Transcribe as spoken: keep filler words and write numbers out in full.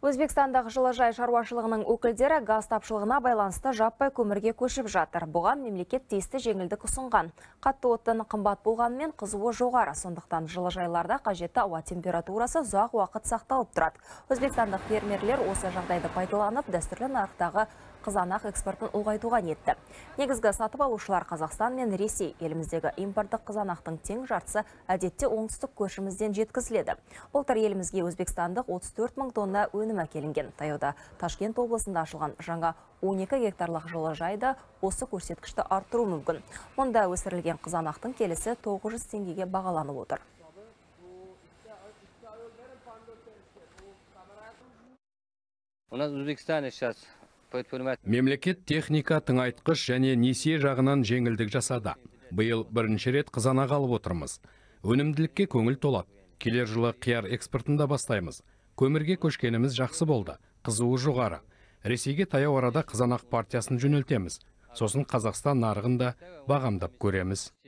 Өзбекстандағы жылыжай шаруашылығының өкілдері газ тапшылығына байланысты жаппай көмірге көшіп жатыр. Бұған мемлекет тиісті жеңілдік ұсынған. Қатты оттың қымбат болғанымен қызуы жоғары, сондықтан жылыжайларда қажетті ауа температурасы ұзақ уақыт сақталып тұрады. Өзбекстандық фермерлер осы жағдайды пайдаланып, дәстүрлі нарықтағы қызанақ экспортын ұлғайтуға ниетті. Негізгі сатып алушылар Қазақстан мен Ресей. Еліміздегі импорттық қызанақтың тең жартысы әдетте оңтүстік көршімізден жеткізіледі. Былтыр елімізге өзбекстандық отыз төрт мың тонна өнім әкелінген. Таяуда Ташкент облысында ашылған жаңа он екі гектарлық жылыжайда осы көрсеткішті арттыру мүмкін. Мұнда өсірілген қызанақтың келісі тоғыз жүз теңгеге бағаланып отыр. У нас в Өзбекстане сейчас мемлекет техника тыңайтқыш және несие жағынан жеңілдік жасады. Биыл бірінші рет қызанақ алып отырмыз. Өнімділікке көңіл толады. Келер жылы қияр экспортында бастаймыз. Көмірге көшкеніміз жақсы болды. Қызуы жоғары. Ресейге таяу арада қызанақ партиясын жөнелтеміз. Сосын Қазақстан нарығында бағамдап көреміз.